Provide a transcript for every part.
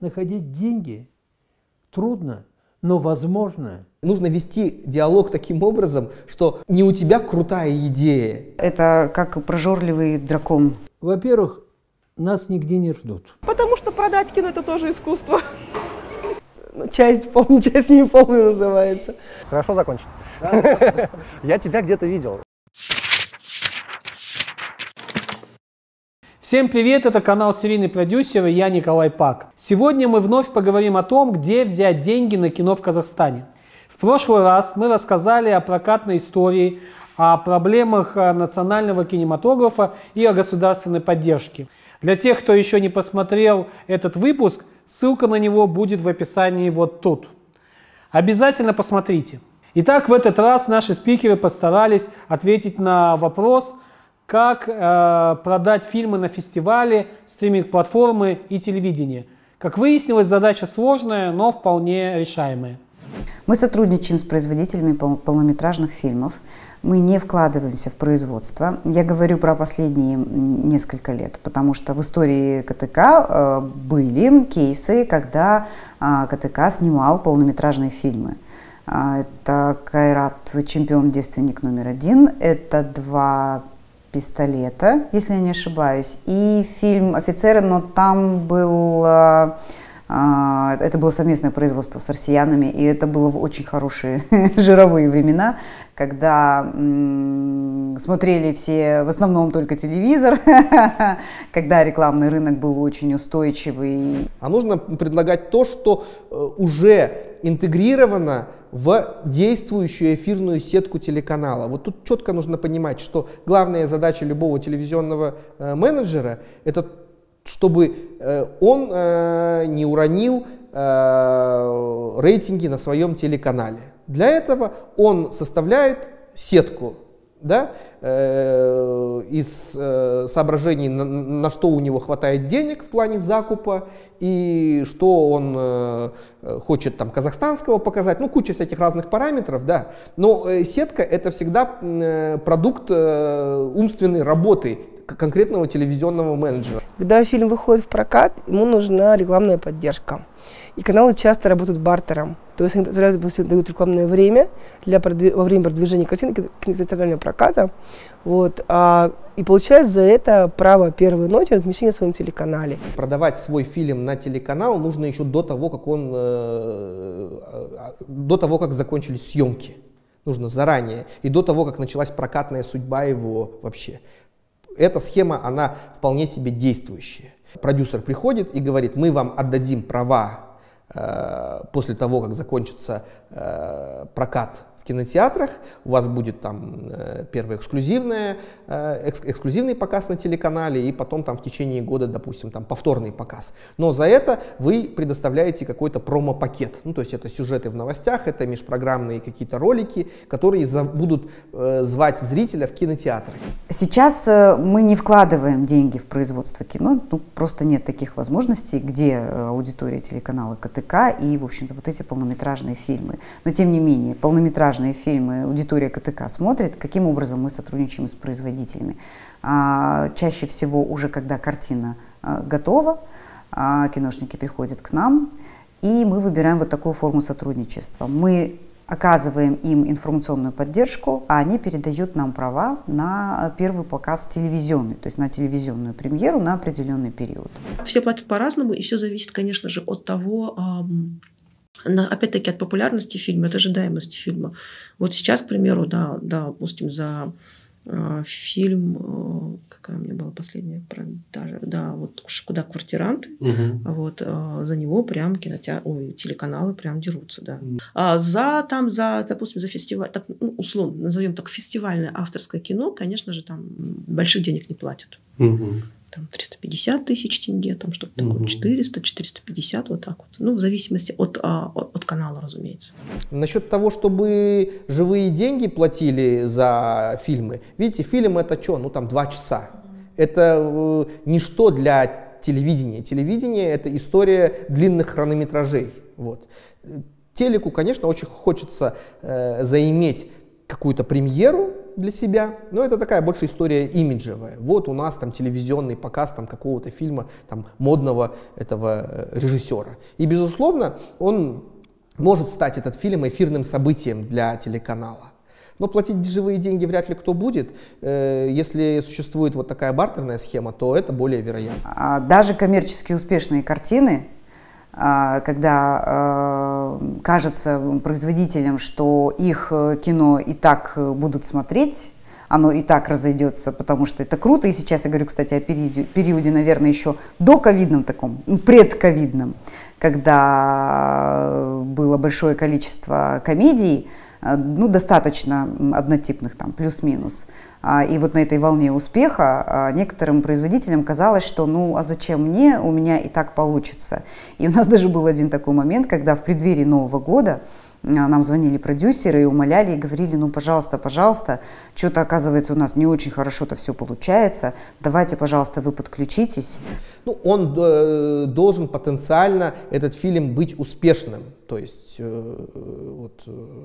находить деньги трудно, но возможно. Нужно вести диалог таким образом, что не у тебя крутая идея. Это как прожорливый дракон. Во-первых, нас нигде не ждут. Потому что продать кино — это тоже искусство. Часть помню, часть не помню называется. Хорошо закончено. Я тебя где-то видел. Всем привет, это канал «Серийный продюсер» и я Николай Пак. Сегодня мы вновь поговорим о том, где взять деньги на кино в Казахстане. В прошлый раз мы рассказали о прокатной истории, о проблемах национального кинематографа и о государственной поддержке. Для тех, кто еще не посмотрел этот выпуск, ссылка на него будет в описании вот тут. Обязательно посмотрите. Итак, в этот раз наши спикеры постарались ответить на вопрос, как продать фильмы на фестивале, стриминг-платформы и телевидение. Как выяснилось, задача сложная, но вполне решаемая. Мы сотрудничаем с производителями полнометражных фильмов. Мы не вкладываемся в производство. Я говорю про последние несколько лет, потому что в истории КТК были кейсы, когда КТК снимал полнометражные фильмы. Это «Кайрат. Чемпион-девственник №1», это «Два пистолета», если я не ошибаюсь, и фильм «Офицеры», но там был, это было совместное производство с россиянами, и это было в очень хорошие жировые времена, когда смотрели все в основном только телевизор, когда рекламный рынок был очень устойчивый. А нужно предлагать то, что уже интегрировано в действующую эфирную сетку телеканала. Вот тут четко нужно понимать, что главная задача любого телевизионного менеджера — это чтобы он не уронил рейтинги на своем телеканале. Для этого он составляет сетку, да, из соображений, на что у него хватает денег в плане закупа и что он хочет там казахстанского показать, ну куча всяких разных параметров, да. Но сетка — это всегда продукт умственной работы конкретного телевизионного менеджера. Когда фильм выходит в прокат, ему нужна рекламная поддержка. И каналы часто работают бартером. То есть они дают рекламное время во время продвижения картины кинотеатрального проката. Вот, и получают за это право первой ночи размещения в своем телеканале. Продавать свой фильм на телеканал нужно еще до того, как закончились съемки. Нужно заранее. И до того, как началась прокатная судьба его вообще. Эта схема, она вполне себе действующая. Продюсер приходит и говорит: мы вам отдадим права после того, как закончится прокат в кинотеатрах, у вас будет там первый эксклюзивный показ на телеканале, и потом там в течение года, допустим, там повторный показ. Но за это вы предоставляете какой-то промо-пакет. Ну, то есть это сюжеты в новостях, это межпрограммные какие-то ролики, которые будут звать зрителя в кинотеатры. Сейчас мы не вкладываем деньги в производство кино, ну, просто нет таких возможностей, где аудитория телеканала КТК и, в общем-то, вот эти полнометражные фильмы. Но, тем не менее, полнометражные фильмы аудитория КТК смотрит. Каким образом мы сотрудничаем с производителями? Чаще всего уже когда картина готова, киношники приходят к нам, и мы выбираем вот такую форму сотрудничества. Мы оказываем им информационную поддержку, а они передают нам права на первый показ телевизионный, то есть на телевизионную премьеру на определенный период. Все платят по-разному, и все зависит, конечно же, от того, опять-таки, от популярности фильма, от ожидаемости фильма. Вот сейчас, к примеру, да, допустим, за фильм, какая у меня была последняя продажа, да, вот «Куда квартиранты», вот, за него прям телеканалы прям дерутся, да. Допустим, за фестиваль, так, ну, условно, назовем так, фестивальное авторское кино, конечно же, там больших денег не платят. Там 350 тысяч тенге, там что-то такое, 400, 450, вот так вот. Ну, в зависимости от канала, разумеется. Насчет того, чтобы живые деньги платили за фильмы. Видите, фильм — это что? Ну, там 2 часа. Это ничто для телевидения. Телевидение — это история длинных хронометражей. Вот. Телеку, конечно, очень хочется заиметь какую-то премьеру, для себя, но это такая больше история имиджевая. Вот у нас там телевизионный показ там какого-то фильма там модного этого режиссера. И безусловно, он может стать, этот фильм, эфирным событием для телеканала. Но платить живые деньги вряд ли кто будет. Если существует вот такая бартерная схема, то это более вероятно. Даже коммерчески успешные картины, когда кажется производителям, что их кино и так будут смотреть, оно и так разойдется, потому что это круто. И сейчас я говорю, кстати, о периоде, наверное, еще доковидном таком, предковидном, когда было большое количество комедий, ну, достаточно однотипных, там, плюс-минус. И вот на этой волне успеха некоторым производителям казалось, что ну а зачем мне, у меня и так получится. И у нас даже был один такой момент, когда в преддверии Нового года нам звонили продюсеры и умоляли, и говорили, ну пожалуйста, пожалуйста, что-то оказывается у нас не очень хорошо-то все получается, давайте, пожалуйста, вы подключитесь. Ну, он должен потенциально, этот фильм, быть успешным, то есть вот,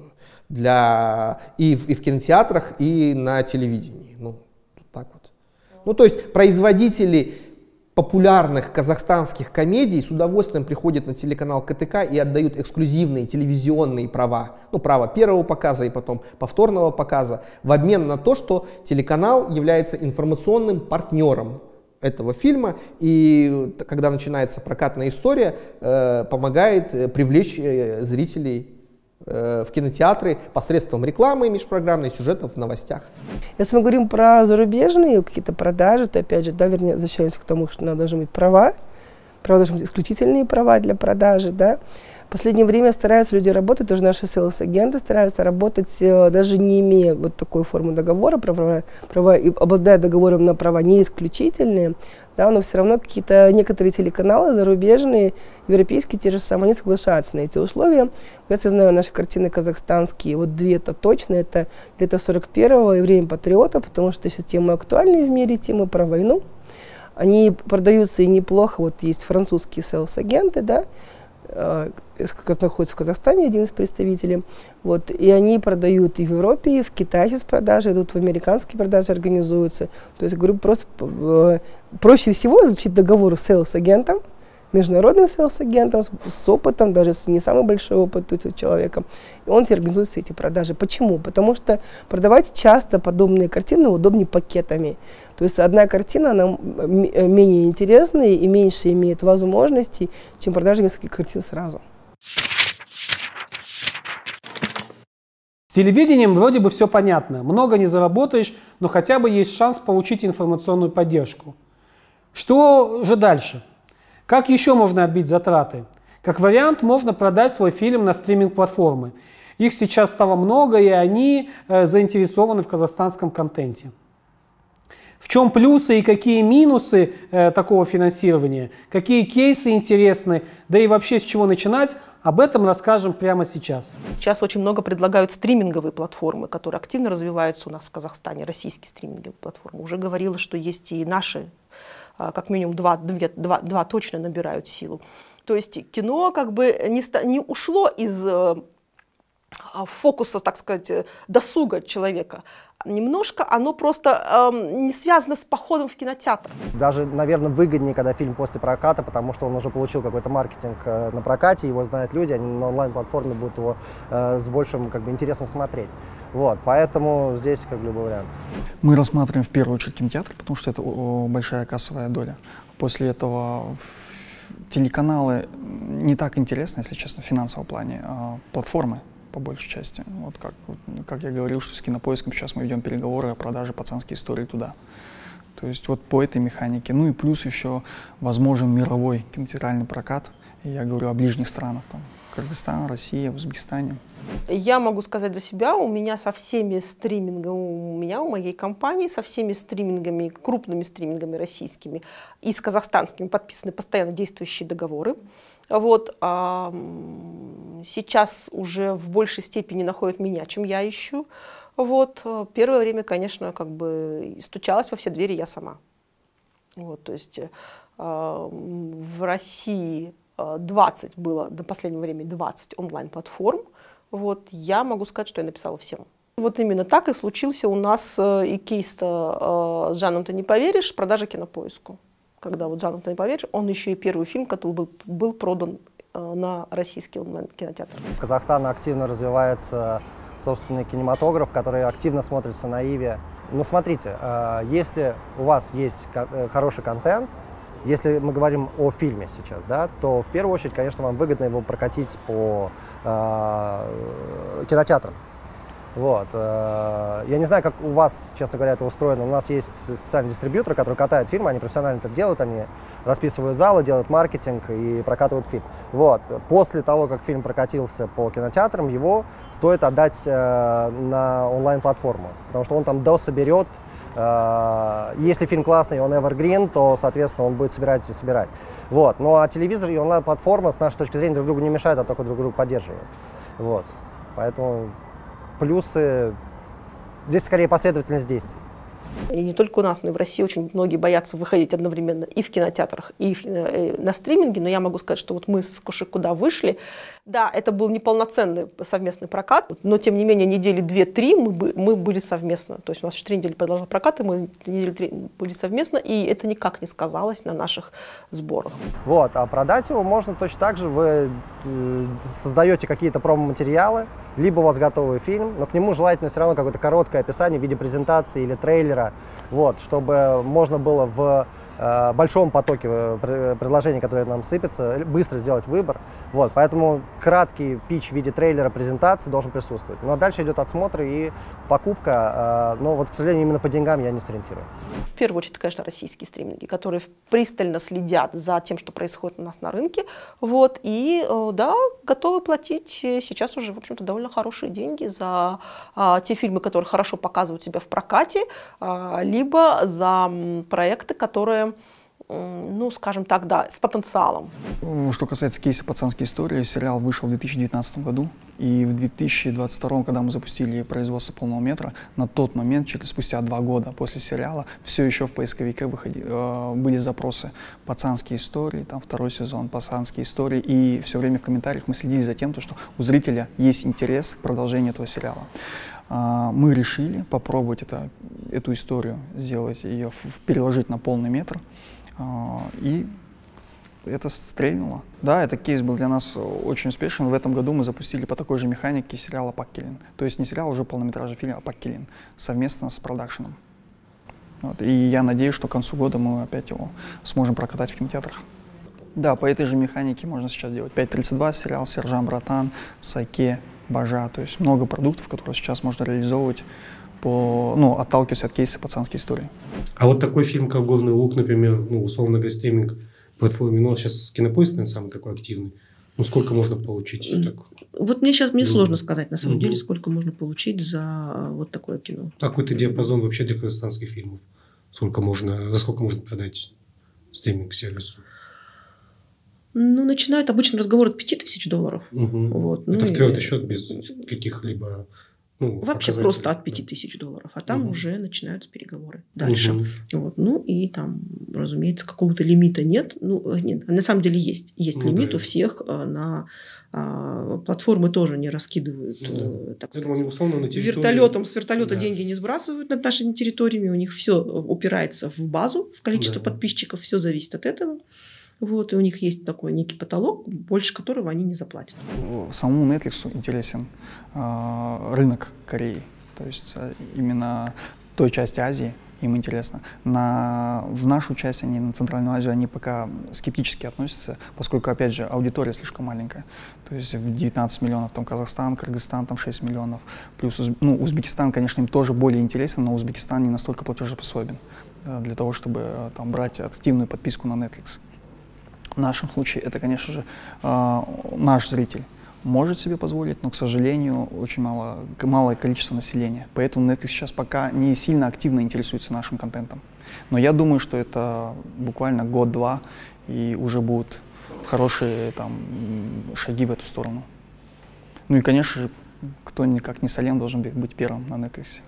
и в кинотеатрах, и на телевидении, ну, так вот. Ну, то есть производители популярных казахстанских комедий с удовольствием приходят на телеканал КТК и отдают эксклюзивные телевизионные права, ну, право первого показа и потом повторного показа, в обмен на то, что телеканал является информационным партнером этого фильма, и когда начинается прокатная история, помогает привлечь зрителей в кинотеатры посредством рекламы межпрограммной, сюжетов в новостях. Если мы говорим про зарубежные какие-то продажи, то опять же, да, вернее, возвращаемся к тому, что надо должны быть права должны быть исключительные права для продажи, да. В последнее время стараются люди работать, тоже наши селс-агенты стараются работать, даже не имея вот такой формы договора, права и обладая договором на права не исключительные, да, но все равно какие-то некоторые телеканалы зарубежные, европейские те же самые, они соглашаются на эти условия. Я знаю наши картины казахстанские, вот две это точно, это «Лето 41-го» и «Время патриота», потому что сейчас темы актуальные в мире, темы про войну. Они продаются и неплохо, вот есть французские селс-агенты, да, который находится в Казахстане, один из представителей, вот, и они продают и в Европе, и в Китае сейчас продажи идут, в американские продажи организуются. То есть, говорю, просто проще всего заключить договор с селс-агентом, международным селс-агентом, с опытом, даже если не самый большой опыт у человека, и он организует все эти продажи. Почему? Потому что продавать часто подобные картины удобнее пакетами. То есть одна картина, она менее интересная и меньше имеет возможностей, чем продажа нескольких картин сразу. С телевидением вроде бы все понятно. Много не заработаешь, но хотя бы есть шанс получить информационную поддержку. Что же дальше? Как еще можно отбить затраты? Как вариант, можно продать свой фильм на стриминг-платформы. Их сейчас стало много, и они заинтересованы в казахстанском контенте. В чем плюсы и какие минусы такого финансирования? Какие кейсы интересны? Да и вообще с чего начинать? Об этом расскажем прямо сейчас. Сейчас очень много предлагают стриминговые платформы, которые активно развиваются у нас в Казахстане, российские стриминговые платформы. Уже говорила, что есть и наши, как минимум два точно набирают силу. То есть кино как бы не ушло из фокуса, так сказать, досуга человека. Немножко оно просто не связано с походом в кинотеатр. Даже, наверное, выгоднее, когда фильм после проката, потому что он уже получил какой-то маркетинг на прокате, его знают люди, они на онлайн-платформе будут его с большим интересом смотреть. Вот, поэтому здесь как любой вариант. Мы рассматриваем в первую очередь кинотеатр, потому что это большая кассовая доля. После этого телеканалы не так интересны, если честно, в финансовом плане, платформы. По большей части. Вот как я говорил, что с Кинопоиском сейчас мы ведем переговоры о продаже «Пацанские истории» туда. То есть вот по этой механике. Ну и плюс еще возможен мировой кинотеатральный прокат. И я говорю о ближних странах, там, Кыргызстан, Россия, Узбекистане. Я могу сказать за себя, у меня со всеми стримингами, у моей компании, со всеми стримингами, крупными стримингами российскими и с казахстанскими подписаны постоянно действующие договоры. Вот, сейчас уже в большей степени находят меня, чем я ищу. Вот, первое время, конечно, как бы стучалась во все двери я сама. Вот, то есть в России 20 было, до последнего времени 20 онлайн-платформ. Вот, я могу сказать, что я написала всем. Вот именно так и случился у нас и кейс с «Жаном ты не поверишь», продажа Кинопоиску. Когда вот «Жаном ты не поверишь», он еще и первый фильм, который был продан на российский онлайн-кинотеатр. В Казахстане активно развивается собственный кинематограф, который активно смотрится на Иви. Но смотрите, если у вас есть хороший контент, если мы говорим о фильме сейчас, да, то в первую очередь, конечно, вам выгодно его прокатить по кинотеатрам. Вот. Я не знаю, как у вас, честно говоря, это устроено. У нас есть специальные дистрибьюторы, которые катают фильмы, они профессионально это делают, они расписывают залы, делают маркетинг и прокатывают фильм. Вот. После того, как фильм прокатился по кинотеатрам, его стоит отдать на онлайн-платформу, потому что он там дособерет. Если фильм классный, он evergreen, то, соответственно, он будет собирать и собирать. Вот. Ну а телевизор и онлайн-платформа, с нашей точки зрения, друг другу не мешают, а только друг друга поддерживают. Вот. Поэтому плюсы, здесь скорее последовательность действий. И не только у нас, но и в России очень многие боятся выходить одновременно и в кинотеатрах, и на стриминге. Но я могу сказать, что вот мы с Кушикуда вышли. Да, это был неполноценный совместный прокат, но тем не менее недели 2-3 мы были совместно. То есть у нас еще 3 недели продолжал прокат, и мы недели 3 были совместно, и это никак не сказалось на наших сборах. Вот, а продать его можно точно так же. Вы создаете какие-то промо-материалы, либо у вас готовый фильм, но к нему желательно все равно какое-то короткое описание в виде презентации или трейлера, вот, чтобы можно было в большом потоке предложений, которые нам сыпятся, быстро сделать выбор. Вот, поэтому краткий питч в виде трейлера, презентации должен присутствовать. Ну а дальше идет отсмотр и покупка. Но вот, к сожалению, именно по деньгам я не сориентирую. В первую очередь, конечно, российские стриминги, которые пристально следят за тем, что происходит у нас на рынке. Вот, и да, готовы платить сейчас уже, в общем-то, довольно хорошие деньги за те фильмы, которые хорошо показывают себя в прокате, либо за проекты, которые, ну, скажем так, да, с потенциалом. Что касается кейса «Пацанские истории», сериал вышел в 2019 году, и в 2022, когда мы запустили производство полного метра, на тот момент, спустя 2 года после сериала, все еще в поисковике были запросы «Пацанские истории», там 2-й сезон «Пацанские истории», и все время в комментариях мы следили за тем, что у зрителя есть интерес к продолжению этого сериала. Мы решили попробовать эту историю, сделать ее, переложить на полный метр, и это стрельнуло. Да, этот кейс был для нас очень успешен. В этом году мы запустили по такой же механике сериал «Апак Киллин». То есть не сериал, уже полнометражный фильм «Апак Киллин» совместно с продакшеном. Вот. И я надеюсь, что к концу года мы опять его сможем прокатать в кинотеатрах. Да, по этой же механике можно сейчас делать 5.32 сериал, «Сержант Братан», «Сайке», «Бажа». То есть много продуктов, которые сейчас можно реализовывать, отталкиваясь от кейса «Пацанские истории». А вот такой фильм, как «Горный луг», например, условно говоря, стриминг платформе, сейчас Кинопоиск, наверное, самый такой активный. Сколько можно получить? Так? Вот мне сложно сказать, на самом деле, сколько можно получить за вот такое кино. А какой-то диапазон вообще для казахстанских фильмов? За сколько можно продать стриминг-сервису? Начинают обычно разговор от $5000. Вот. Это в твердый счет, без каких-либо... вообще просто от $5000, а там уже начинаются переговоры дальше. Вот. И там, разумеется, какого-то лимита нет. Нет, на самом деле есть лимит у всех. На платформы тоже не раскидывают, так сказать, вертолетом, с вертолета деньги не сбрасывают над нашими территориями. У них все упирается в базу, в количество подписчиков, все зависит от этого. Вот, и у них есть такой некий потолок, больше которого они не заплатят. Самому Netflix интересен рынок Кореи, то есть именно той части Азии им интересно. В нашу часть, на Центральную Азию, они пока скептически относятся, поскольку, опять же, аудитория слишком маленькая. То есть в 19 миллионов там Казахстан, Кыргызстан там 6 миллионов, плюс Узбекистан, конечно, им тоже более интересен, но Узбекистан не настолько платежеспособен для того, чтобы там брать активную подписку на Netflix. В нашем случае это, конечно же, наш зритель может себе позволить, но, к сожалению, очень малое количество населения. Поэтому Netflix сейчас пока не сильно активно интересуется нашим контентом. Но я думаю, что это буквально год-два, и уже будут хорошие шаги в эту сторону. И, конечно же, кто никак не Салем должен быть первым на Netflix.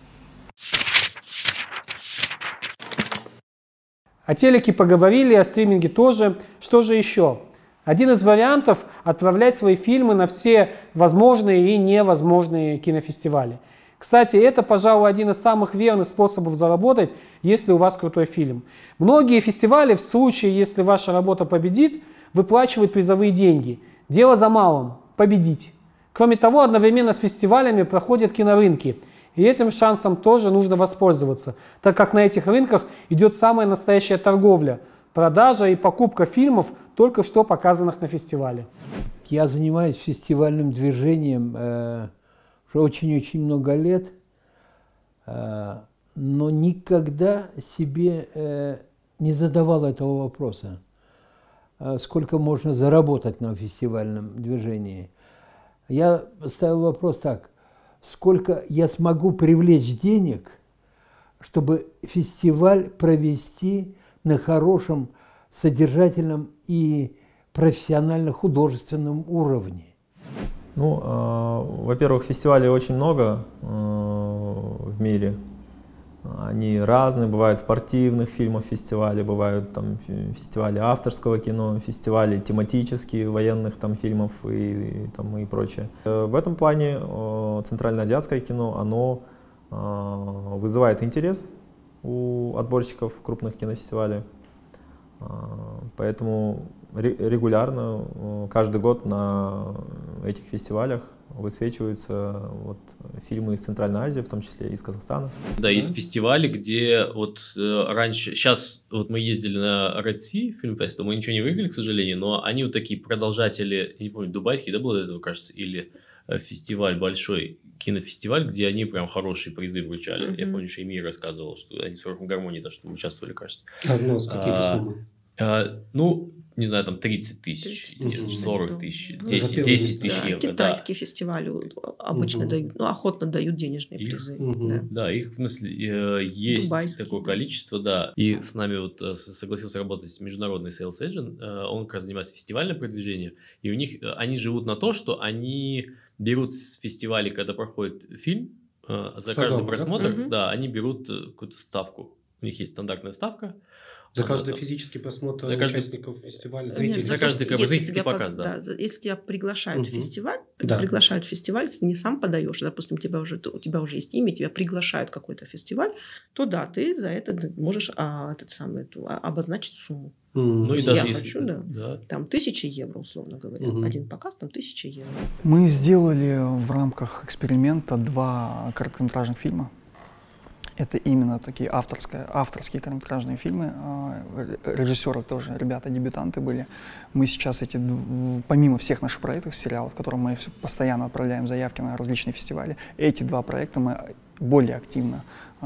О телеке поговорили, о стриминге тоже. Что же еще? Один из вариантов – отправлять свои фильмы на все возможные и невозможные кинофестивали. Кстати, это, пожалуй, один из самых верных способов заработать, если у вас крутой фильм. Многие фестивали в случае, если ваша работа победит, выплачивают призовые деньги. Дело за малым – победить. Кроме того, одновременно с фестивалями проходят кинорынки. И этим шансом тоже нужно воспользоваться, так как на этих рынках идет самая настоящая торговля, продажа и покупка фильмов, только что показанных на фестивале. Я занимаюсь фестивальным движением уже очень-очень много лет, но никогда себе не задавал этого вопроса, сколько можно заработать на фестивальном движении. Я ставил вопрос так: сколько я смогу привлечь денег, чтобы фестиваль провести на хорошем, содержательном и профессионально-художественном уровне? Ну, во-первых, фестивалей очень много в мире. Они разные, бывают спортивных фильмов фестивали, бывают там фестивали авторского кино, фестивали тематические военных там фильмов и прочее. В этом плане центральноазиатское кино, оно вызывает интерес у отборщиков крупных кинофестивалей. Поэтому регулярно, каждый год на этих фестивалях высвечиваются фильмы из Центральной Азии, в том числе из Казахстана. Да, есть фестивали, где раньше, сейчас мы ездили на Red Sea Film Festival, мы ничего не выиграли, к сожалению, но они такие продолжатели, я не помню, дубайский, да, был до этого, кажется, или фестиваль большой, кинофестиваль, где они прям хорошие призы вручали. Я помню, что Эмир рассказывал, что они в «Сурфом гармонии» даже участвовали, кажется. Ну, с какие-то суммы? Ну, не знаю, там 30 тысяч, 40 тысяч, 10 тысяч евро. Китайские фестивали обычно дают, охотно дают денежные призы. Да, их в смысле есть такое количество, да. И с нами согласился работать международный sales agent, он как раз занимается фестивальным продвижением, и у них, они живут на то, что они берут с фестивалей, когда проходит фильм, за каждый просмотр, да, они берут какую-то ставку. У них есть стандартная ставка. За каждый физический просмотр участников фестиваля? Нет, за каждый зрительский показ, да. Если тебя приглашают в фестиваль, приглашают в фестиваль, если ты не сам подаешь, допустим, у тебя уже есть имя, тебя приглашают в какой-то фестиваль, то да, ты за это можешь обозначить сумму. Ну, и даже если... хочу, там 1000 евро, условно говоря. Один показ, там 1000 евро. Мы сделали в рамках эксперимента 2 короткометражных фильма. Это именно такие авторские короткометражные фильмы. Режиссеры тоже, ребята, дебютанты были. Мы сейчас помимо всех наших проектов, сериалов, в которых мы постоянно отправляем заявки на различные фестивали, эти 2 проекта мы более активно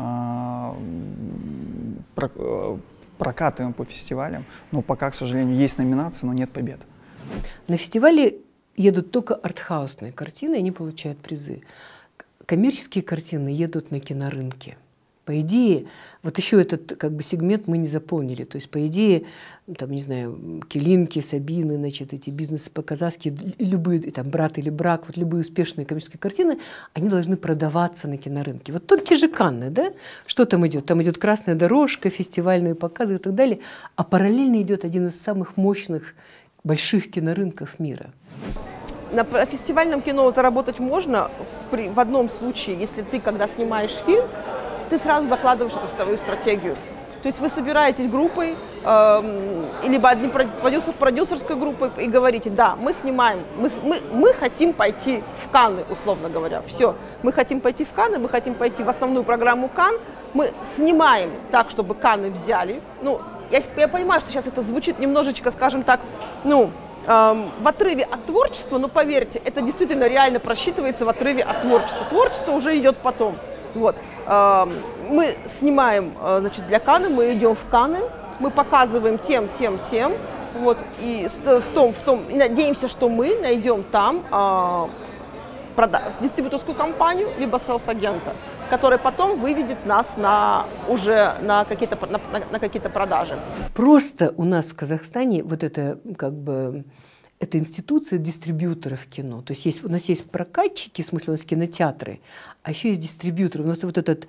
прокатываем по фестивалям. Но пока, к сожалению, есть номинации, но нет побед. На фестивале едут только артхаусные картины, и они получают призы. Коммерческие картины едут на кинорынке. По идее, вот еще этот сегмент мы не заполнили. То есть, по идее, там, не знаю, Келинки, Сабины, значит, эти бизнесы по-казахски, любые, там, «Брат или брак», вот любые успешные коммерческие картины, они должны продаваться на кинорынке. Вот тут те же Канны, да? Что там идет? Там идет «Красная дорожка», фестивальные показы и так далее. А параллельно идет один из самых мощных, больших кинорынков мира. На фестивальном кино заработать можно в одном случае, если ты, когда снимаешь фильм, ты сразу закладываешь это в свою стратегию. То есть вы собираетесь группой, либо одним продюсерской группой и говорите: да, мы снимаем, мы хотим пойти в Канны, условно говоря. Все, мы хотим пойти в Канны, мы хотим пойти в основную программу Канн, мы снимаем так, чтобы Канны взяли. Ну, я понимаю, что сейчас это звучит немножечко, скажем так, в отрыве от творчества, но поверьте, это действительно реально просчитывается в отрыве от творчества. Творчество уже идет потом. Вот. Мы снимаем, значит, для Канны, мы идем в Канны, мы показываем тем. Вот, и надеемся, что мы найдем там дистрибьюторскую компанию, либо селс-агента, который потом выведет нас уже на какие-то продажи. Просто у нас в Казахстане вот это это институция дистрибьюторов кино. То есть у нас есть прокатчики, в смысле у нас кинотеатры, а еще есть дистрибьюторы. У нас вот этот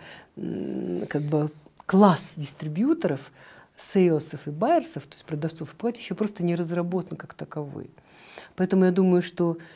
класс дистрибьюторов, сейлсов и байерсов, то есть продавцов и покупателей, еще просто не разработан как таковой. Поэтому я думаю, что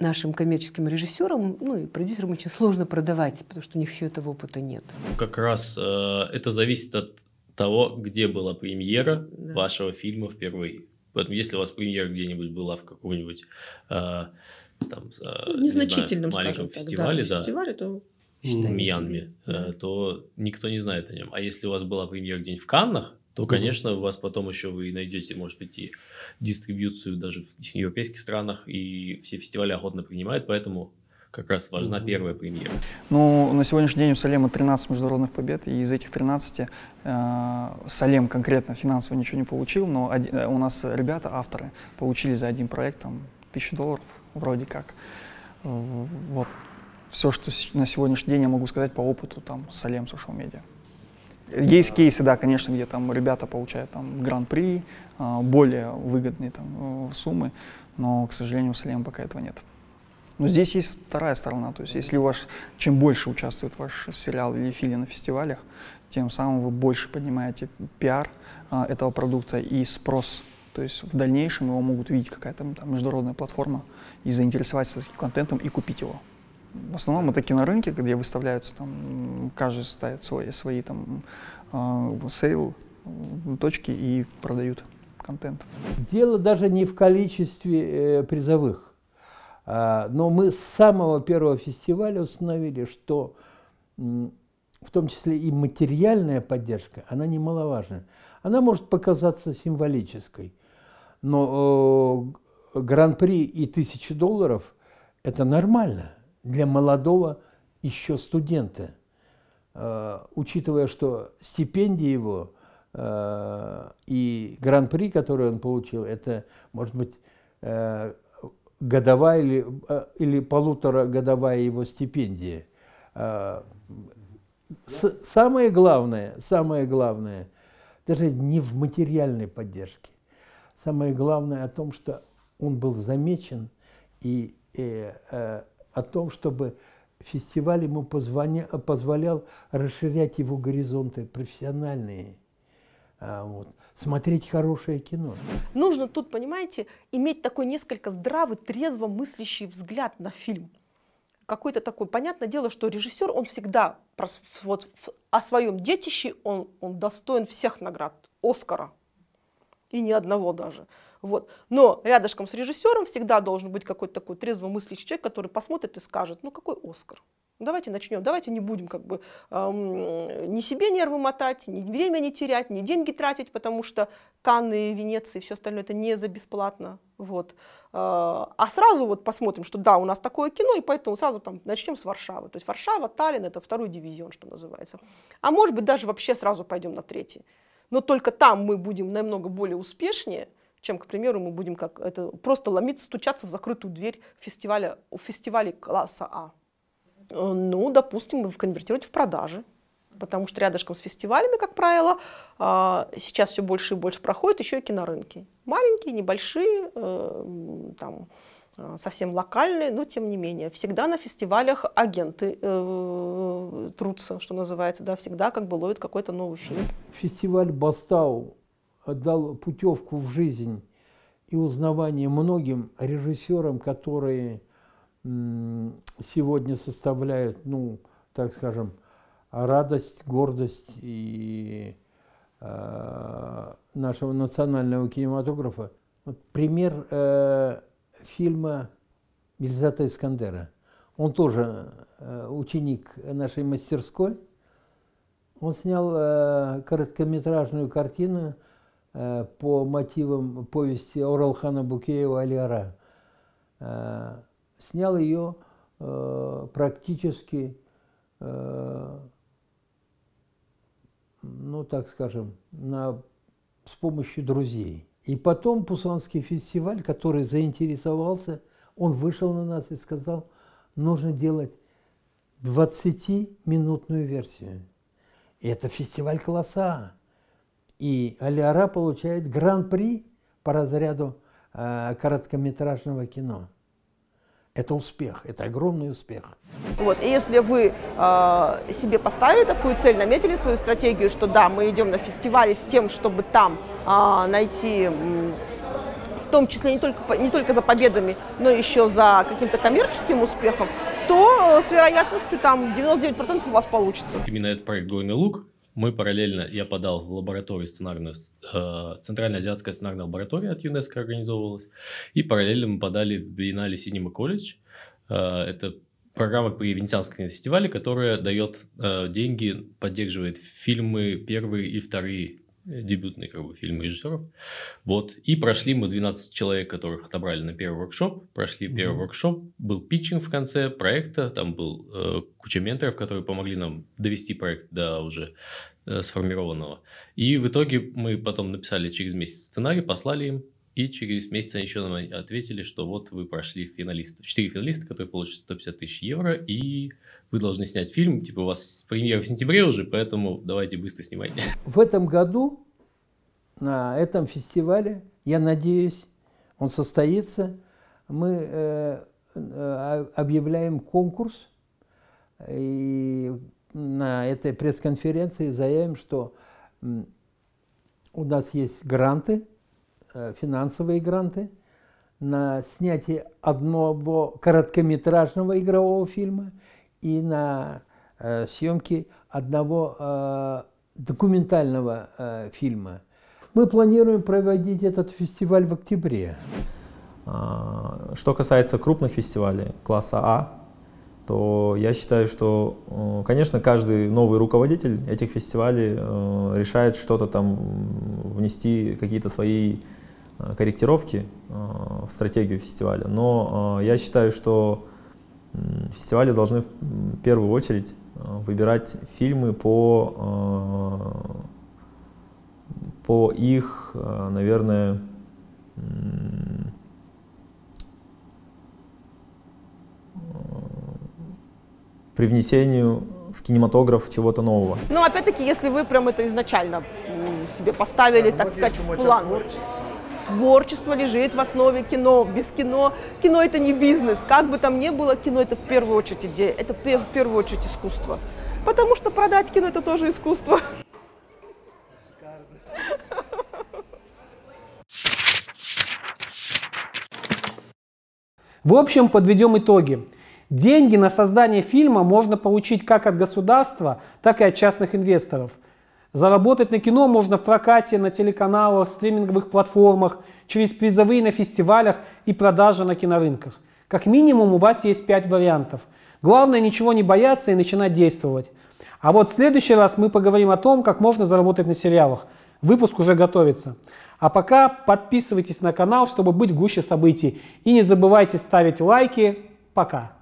нашим коммерческим режиссерам, ну и продюсерам очень сложно продавать, потому что у них еще этого опыта нет. Как раз это зависит от того, где была премьера вашего фильма впервые. Поэтому если у вас премьера где-нибудь была в каком-нибудь незначительном, маленьком фестивале, то в Мьянме, то никто не знает о нем. А если у вас была премьера где-нибудь в Каннах, то, конечно, у вас потом еще вы найдете, может быть, и дистрибьюцию даже в европейских странах, и все фестивали охотно принимают, поэтому как раз важна первая премьера. Ну, на сегодняшний день у Салема 13 международных побед, и из этих 13 Салем конкретно финансово ничего не получил, но у нас ребята, авторы, получили за один проект там, $1000 вроде как. Вот все, что на сегодняшний день я могу сказать по опыту там Салем Social Media. Есть кейсы, да, конечно, где там ребята получают там гран-при, более выгодные там суммы, но, к сожалению, у Салема пока этого нет. Но здесь есть вторая сторона, то есть если у вас, чем больше участвует ваш сериал или фильм на фестивалях, тем самым вы больше поднимаете пиар этого продукта и спрос. То есть в дальнейшем его могут видеть какая-то там международная платформа и заинтересоваться этим контентом и купить его. В основном это кинорынки, где выставляются, там, каждый ставит свои там сейл точки и продают контент. Дело даже не в количестве призовых. Но мы с самого первого фестиваля установили, что в том числе и материальная поддержка, она немаловажна. Она может показаться символической, но гран-при и $1000 – это нормально для молодого еще студента, учитывая, что стипендия его и гран-при, который он получил, это может быть годовая или полуторагодовая его стипендия. Самое главное, даже не в материальной поддержке, самое главное о том, что он был замечен и о том, чтобы фестиваль ему позволял расширять его горизонты профессиональные, смотреть хорошее кино. Нужно тут, понимаете, иметь такой несколько здравый, трезво мыслящий взгляд на фильм. Какой-то такой, понятное дело, что режиссер, он всегда вот, о своем детище, он достоин всех наград, Оскара, и ни одного даже. Вот. Но рядышком с режиссером всегда должен быть какой-то такой трезво мыслящий человек, который посмотрит и скажет, ну какой Оскар? Давайте начнем, давайте не будем как бы ни себе нервы мотать, ни время не терять, ни деньги тратить, потому что Канны, Венеции и все остальное это не за бесплатно. Вот. А сразу вот посмотрим, что да, у нас такое кино, и поэтому сразу там начнем с Варшавы. То есть Варшава, Таллин — это второй дивизион, что называется. А может быть даже вообще сразу пойдем на третий. Но только там мы будем намного более успешнее, чем, к примеру, мы будем как это, просто ломиться, стучаться в закрытую дверь в фестивале класса А. Ну, допустим, конвертировать в продажи, потому что рядышком с фестивалями, как правило, сейчас все больше и больше проходят еще и кинорынки. Маленькие, небольшие, там, совсем локальные, но тем не менее. Всегда на фестивалях агенты трутся, что называется, да, всегда как бы ловят какой-то новый фильм. Фестиваль Бастау дал путевку в жизнь и узнавание многим режиссерам, которые сегодня составляют, ну, так скажем, радость, гордость и нашего национального кинематографа. Вот пример фильма Ильзата Искандера. Он тоже ученик нашей мастерской. Он снял короткометражную картину по мотивам повести Оралхана Букеева «Али-Ара». Снял ее практически, ну так скажем, с помощью друзей. И потом Пусанский фестиваль, который заинтересовался, он вышел на нас и сказал, нужно делать 20-минутную версию. И это фестиваль класса А. И Али-Ара получает гран-при по разряду короткометражного кино. Это успех, это огромный успех. Вот. И если вы себе поставили такую цель, наметили свою стратегию, что да, мы идем на фестивале с тем, чтобы там найти том числе не только за победами, но еще за каким-то коммерческим успехом, то с вероятностью там 99% у вас получится. Именно этот проект «Горный луг» мы параллельно, я подал в лабораторию сценарную, Центральноазиатская сценарная лаборатория от ЮНЕСКО организовывалась, и параллельно мы подали в Биеннале Cinema College. Это программа при Венецианском кинофестивале, которая дает деньги, поддерживает фильмы первые и вторые, дебютные фильмы режиссеров. Вот. И прошли мы 12 человек, которых отобрали на первый воркшоп. Прошли первый воркшоп, был питчинг в конце проекта, там был куча менторов, которые помогли нам довести проект до уже сформированного. И в итоге мы потом написали через месяц сценарий, послали им, и через месяц они еще нам ответили, что вот вы прошли финалистов. 4 финалиста, которые получат 150 тысяч евро, и вы должны снять фильм. Типа у вас премьера в сентябре уже, поэтому давайте быстро снимайте. В этом году на этом фестивале, я надеюсь, он состоится, мы объявляем конкурс, и на этой пресс-конференции заявим, что у нас есть гранты, финансовые гранты на снятие одного короткометражного игрового фильма и на съемки одного документального фильма. Мы планируем проводить этот фестиваль в октябре. Что касается крупных фестивалей класса А, то я считаю, что, конечно, каждый новый руководитель этих фестивалей решает что-то там внести, какие-то свои корректировки в стратегию фестиваля. Но я считаю, что фестивали должны в первую очередь выбирать фильмы по их, наверное, привнесению в кинематограф чего-то нового. Но опять-таки, если вы прям это изначально себе поставили, так сказать, в план. Творчество лежит в основе кино. Без кино, кино это не бизнес. Как бы там ни было, кино это в первую очередь идея, это в первую очередь искусство. Потому что продать кино это тоже искусство. В общем, подведем итоги. Деньги на создание фильма можно получить как от государства, так и от частных инвесторов. Заработать на кино можно в прокате, на телеканалах, стриминговых платформах, через призовые на фестивалях и продажи на кинорынках. Как минимум у вас есть 5 вариантов. Главное ничего не бояться и начинать действовать. А вот в следующий раз мы поговорим о том, как можно заработать на сериалах. Выпуск уже готовится. А пока подписывайтесь на канал, чтобы быть в гуще событий. И не забывайте ставить лайки. Пока.